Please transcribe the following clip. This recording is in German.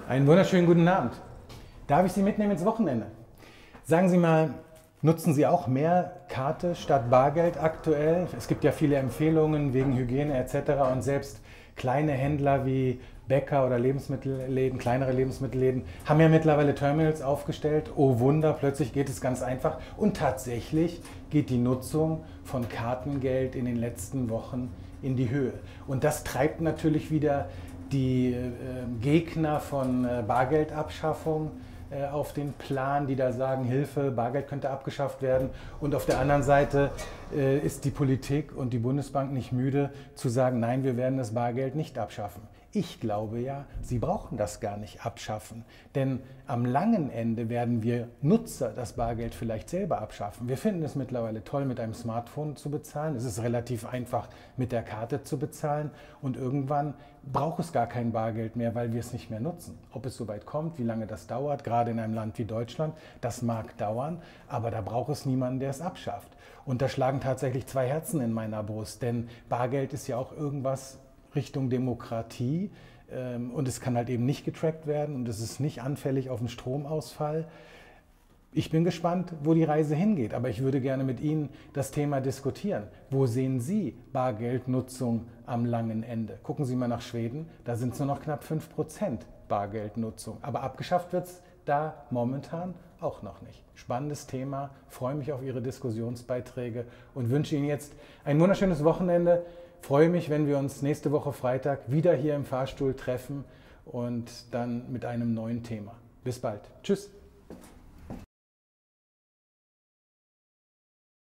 Einen wunderschönen guten Abend. Darf ich Sie mitnehmen ins Wochenende? Sagen Sie mal, nutzen Sie auch mehr Karte statt Bargeld aktuell? Es gibt ja viele Empfehlungen wegen Hygiene etc. Und selbst kleine Händler wie Bäcker oder Lebensmittelläden, kleinere Lebensmittelläden, haben ja mittlerweile Terminals aufgestellt. Oh Wunder, plötzlich geht es ganz einfach. Und tatsächlich geht die Nutzung von Kartengeld in den letzten Wochen in die Höhe. Und das treibt natürlich wieder die Gegner von Bargeldabschaffung auf den Plan, die da sagen, Hilfe, Bargeld könnte abgeschafft werden. Und auf der anderen Seite ist die Politik und die Bundesbank nicht müde zu sagen, nein, wir werden das Bargeld nicht abschaffen. Ich glaube ja, sie brauchen das gar nicht abschaffen, denn am langen Ende werden wir Nutzer das Bargeld vielleicht selber abschaffen. Wir finden es mittlerweile toll, mit einem Smartphone zu bezahlen. Es ist relativ einfach, mit der Karte zu bezahlen und irgendwann braucht es gar kein Bargeld mehr, weil wir es nicht mehr nutzen. Ob es soweit kommt, wie lange das dauert, gerade in einem Land wie Deutschland, das mag dauern, aber da braucht es niemanden, der es abschafft. Und da schlagen tatsächlich zwei Herzen in meiner Brust, denn Bargeld ist ja auch irgendwas Richtung Demokratie und es kann halt eben nicht getrackt werden und es ist nicht anfällig auf einen Stromausfall. Ich bin gespannt, wo die Reise hingeht, aber ich würde gerne mit Ihnen das Thema diskutieren. Wo sehen Sie Bargeldnutzung am langen Ende? Gucken Sie mal nach Schweden, da sind es nur noch knapp 5% Bargeldnutzung, aber abgeschafft wird es da momentan auch noch nicht. Spannendes Thema, freue mich auf Ihre Diskussionsbeiträge und wünsche Ihnen jetzt ein wunderschönes Wochenende. Freue mich, wenn wir uns nächste Woche Freitag wieder hier im Fahrstuhl treffen und dann mit einem neuen Thema. Bis bald. Tschüss.